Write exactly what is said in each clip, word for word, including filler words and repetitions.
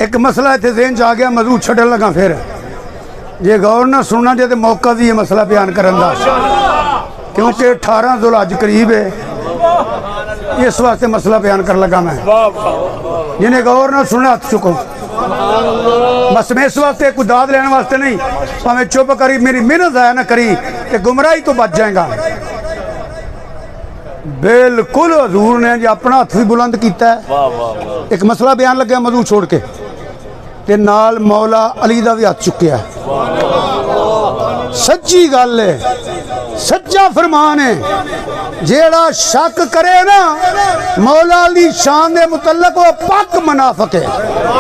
ایک مسئلہ اتنے ذہن چ آ گیا موضوع چھڈن لگا پھر جے غور نہ سننا جے تے موقع بھی یہ مسئلہ بیان کرن دا کیونکہ اٹھارہ ذوالحج قریب ہے اس واسطے مسئلہ بیان کر لگا میں جنہیں غور نہ سننا ہاتھ چکو بس میں اس واسطے کوئی داد لینے واسطے نہیں ہمیں چپ کری میری محنت ضائع نہ کری کہ گمراہی تو بچ جائیں گا بالکل حضور نے جی اپنا ہاتھ بھی بلند کیتا ہے ایک مسئلہ بیان لگیا موضوع چھوڑ کے تے نال مولا علی دا بھی ہاتھ چکیا ہے سچی گل ہے سچا فرمان ہے جیڑا شک کرے نا مولا علی شان دے متعلق وہ پاک منافق ہے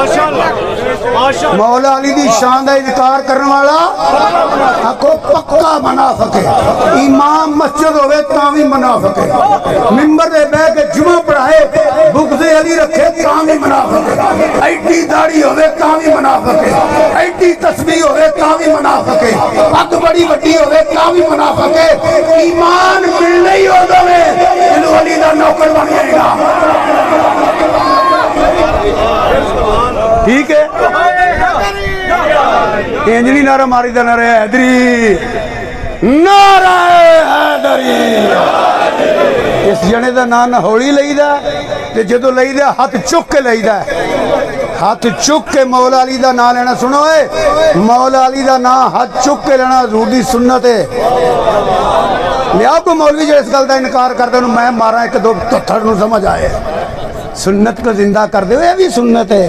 مولا علی دی شان دا انکار کرنے والا آکو پکا منافق ہے امام مسجد ہوئے تاوی منافق ہے ممبر دے بے کے جمعہ پڑھائے بغض علی رکھے تاوی منافق ہے ایٹی داڑی ہوئے تاوی منافق ہے ایٹی تسبیح ہوئے تاوی منافق ہے پگ بڑی بڑی ہوئے تاوی منافق ہے ایمان مل نہیں ہو دو میں انہوں علی دا نوکر بن گئے گا ٹھیک ہے انجلی نعرہ ماری دا نعرہ حیدری نعرہ حیدری اس جنے دا نام ہوڑی لئی دا تے جدو لئی دا ہاتھ چک کے لئی دا ہاتھ چک کے مولا علی دا نام لینا سنو ہے مولا علی دا نام ہاتھ چک کے لینا حضور دی سنت ہے میں آپ کو مولوی جو اس گل دا انکار کرتے ہیں میں مارا ایک دو تتھر نو سمجھ آئے سنت کو زندہ کر دے یہ بھی سنت ہے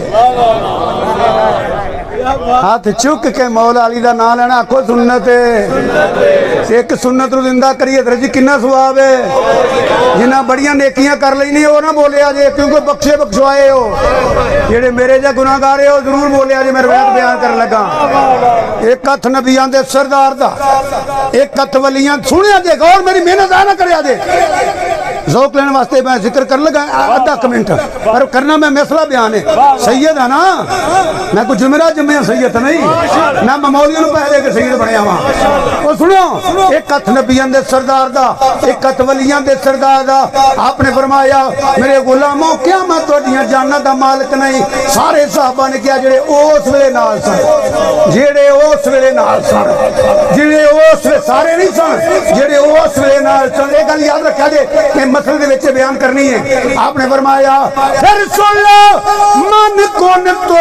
ہاتھ چک کے مولا علی دا نام لینا آکھو سنت ہے ایک سنت رو زندہ کریے درجی کنہ سواب ہے جنہ بڑیاں نیکیاں کر لئی نہیں ہو نہ بولے آجے کیونکہ بخشے بخشوائے ہو جیڑے میرے جا گناہ گارے ہو ضرور بولے آجے میرے ویت بیان کر لگا ایک کتھ نبیان دے سردار دا ایک کتھ ولیاں سنے آجے گا اور میری محنت آنا کرے آجے ذوق لینے واسطے میں ذکر کر لگا ادھا کمنٹ پر کرنا میں مسئلہ بیان ہے سید ہے نا میں کچھ جمعرہ جمعہ سید نہیں میں مولیوں نے پہلے کہ سید بڑھیا وہاں وہ سنو ایک کتھ نبیان دے سردار دا ایک کتھ ولیان دے سردار دا آپ نے فرمایا میرے غلاموں کیا میں تو دیاں جاننا دا مالک نہیں سارے صحابہ نے کیا جڑے اوس ویلے نال سن جڑے اوس ویلے نال سن جڑے اوس ویلے سارے نہیں سن جڑے اوس ویلے نال سن ایک گل یاد رکھا جے کہ مسئلے دے وچ بیان کرنی ہے آپ نے فرمایا پھر سن لو من کن تو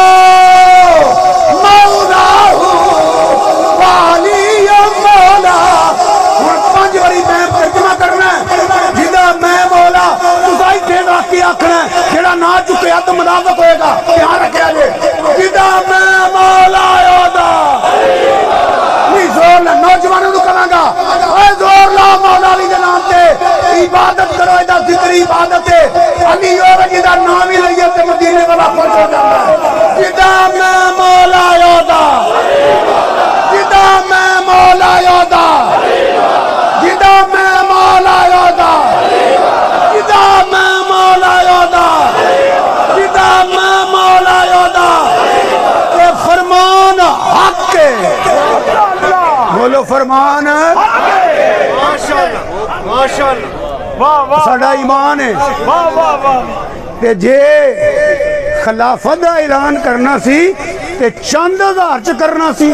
مولا والی مولا اور پانچ باری میں ترجمہ کرنا ہے جدا میں مولا تسائی تے واقعی آکھنا ہے جڑا نہ چکیا تو منافق ہوئے گا دھیان رکھیا جے جدا میں مولا یودا نہیں زور لے نوجوانوں کو کہاں گا اے زور لا مولا علی دے نام تے عبادت کرو ایدہ ذکری عبادت ہے علی اور جدا نامی لئیے تے مدینے والا خوش ہو جاتا ہے جدا میں مولا یودا جدا میں مولا یودا جدا میں مولا یودا جدا میں مولا یودا جدا میں مولا یودا اے فرمان حق ہے بولو فرمان ساڑا ایمان ہے کہ جے خلافت دا اعلان کرنا سی تے چند ہزار چ کرنا سی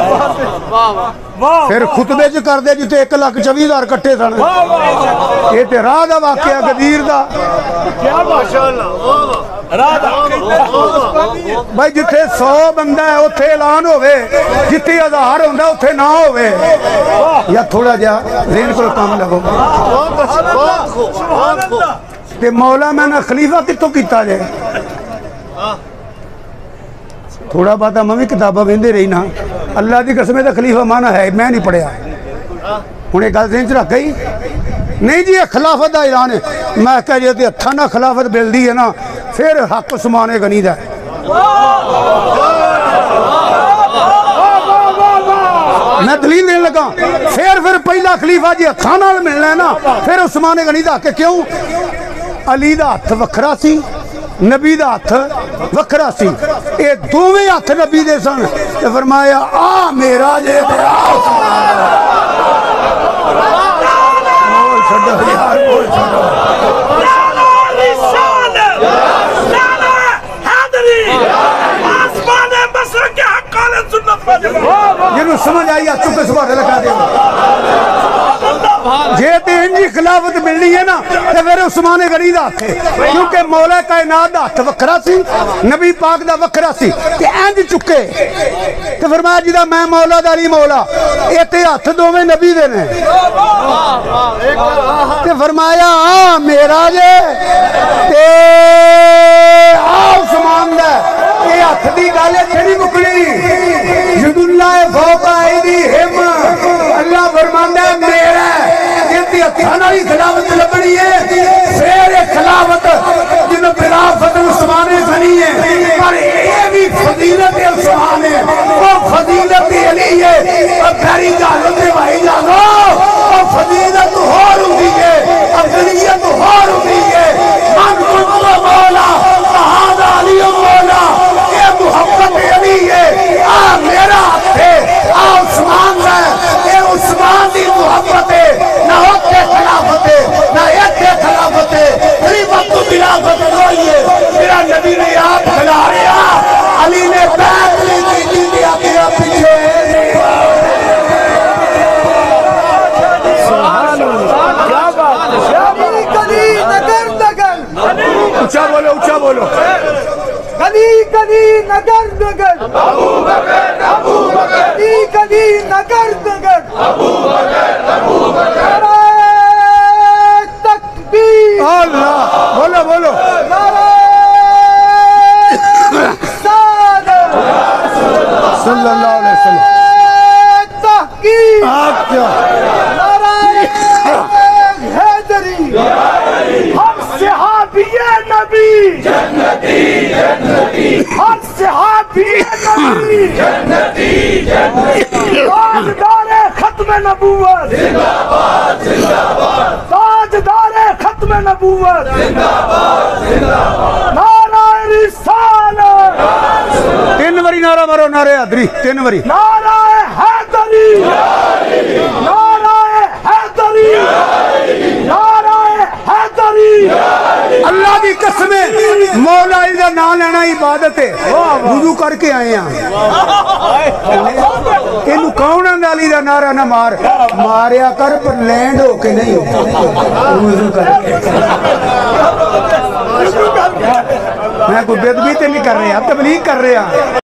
پھر خطبے چ کر دے جتے ایک لاکھ چوی ہزار کٹے سن یہ تے راہ دا واقعہ غدیر دا بھائی جتے سو بندہ ہے اتھے اعلان ہوئے جتے ہزار ہوندہ اتھے نہ ہوئے یا تھوڑا جا ذہن کو کام لگو تے مولا میں نے خلیفہ کتوں کیتا جائے تھوڑا باتا میں بھی کتابہ بیندے رہی نا اللہ دی قسمیں تا خلیفہ مانا ہے میں نہیں پڑھیا انہیں گل ذہن چ رکھ گئی نہیں جی خلافت دا اعلان ہے میں کہہ جاتی ہتھا نہ خلافت بل دی ہے نا پھر حق عثمان غنی دا ہے میں دلیل دینے لگا پھر پھر پہلا خلیفہ جی ہتھا نال ملنا ہے نا پھر عثمان غنی دا کہ کیوں علی دا ہتھ وکھرا سی نبی دا ہاتھ وکھرا سی اے دوویں ہاتھ نبی دے سن تے فرمایا آ میرا جے تے آ بول چھڈو یار بول چھڈو حیدری جنہوں سمجھ آئی ہاتھ چکے سبحان اللہ کہا دیا جے تے انجی خلافت ملنی ہے نا تے پھر عثمان غنی دا ہاتھ ہے کیونکہ مولا کائنات دا ہاتھ وکھرا سی نبی پاک دا وکھرا سی تے انج چکے تے فرمایا جدا میں مولا دا علی مولا اے تے ہاتھ دوویں نبی دے نے تے فرمایا ہاں میرا جے تے آ عثمان دا اے ہاتھ دی گل اتھے نہیں مکلی ید اللہ فوق ایدیہم اللہ فرماندا ہے میرا جنتی ہتھاں ہی خلافت لبنی ہے پھر خلافت جن خلافت عثمان غنی ہے پر یہ بھی فضیلت عثمان ہے وہ فضیلت علی ہے اور پیاری جانت بھائی جانو وہ فضیلت اور ہوئی ہے افضلیت اور ہوئی ہے من کنت مولا فہذا علی مولا یہ محبت علی ہے آ میرا ہاتھ ہے آ عثمان ہے یہ عثمان دی محبت ہے نہ ہوتے خلافت ہے نہ ایتے خلافت ہے غریبت تو خلافت ہوئی ہے میرا نبی نے آپ کھلا رہا علی نے بیت لی کی دی دیا کیا پیچھے سبحان اللہ کیا بات ہے کلی نگر نگر اچھا بولو اچھا بولو کلی کلی نگر نگر ابو بکر ابو بکر کلی کلی نگر نگر ابو بکر ابو بکر تکبیر اللہ بولو بولو صلی اللہ علیہ وسلم تحقیق حیدری ہم صحابی نبی جنتی جنتی ہم صحابی نبی جنتی جنتی تاجدار ختم نبوت زندہ باد زندہ باد تاجدار ختم نبوت زندہ باد زندہ باد نعرہ رسالت تین وری نعرہ مارو نعرہ حیدری تین وری نعرہ حیدری نعرہ حیدری نعرہ حیدری اللہ دی قسم ہے مولا علی دا نام لینا عبادت ہے وضو کر کے آئے ہیں انہوں کون علی دا نعرہ نہ مار ماریا کر پر لینڈ ہو کے نہیں وضو کر کے میں کوئی بدبی تے نہیں کر رہے اب تبلیغ کر رہے ہیں